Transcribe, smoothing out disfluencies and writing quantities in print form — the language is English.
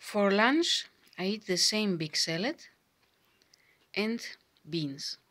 For lunch, I eat the same big salad and beans.